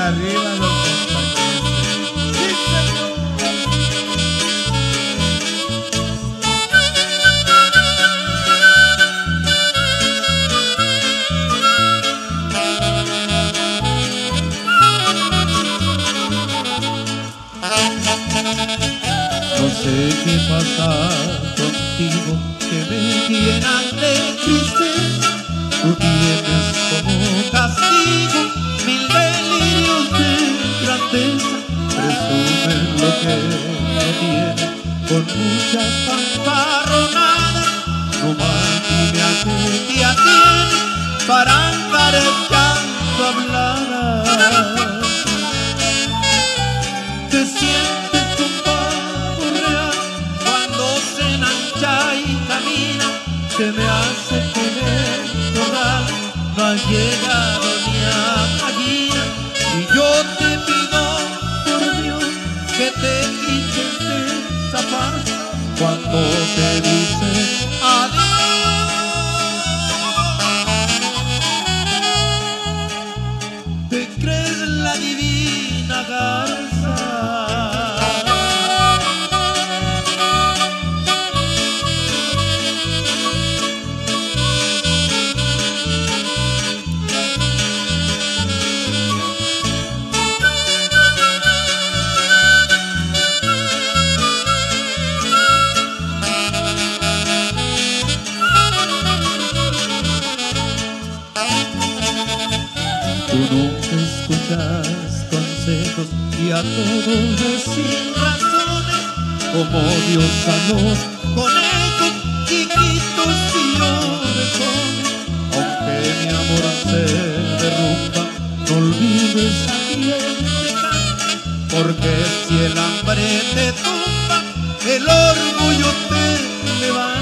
arriba los compañeros. ¡Sí, señor! No sé qué pasa contigo, que me llenas de tristeza. Tú tienes como castigo mil delirios de grandeza. Presumen lo que no tienen con muchas fanfarronadas. No maquina que ya tiene para andar echando habladas. Te sientes un pavo real cuando se enancha y camina. Se me hace que el corral no ha llegado ni a Maguina. Y yo te pido por Dios que te quites de esa farsa cuando te dice adiós. Te crees la divina garza. Tú nunca escuchas consejos y a todos es sin razones, como Dios a los conejos chiquitos y orejones. Aunque mi amor se derrumba, no olvides a quien te canta, porque si el hambre te tumba, el orgullo te levanta.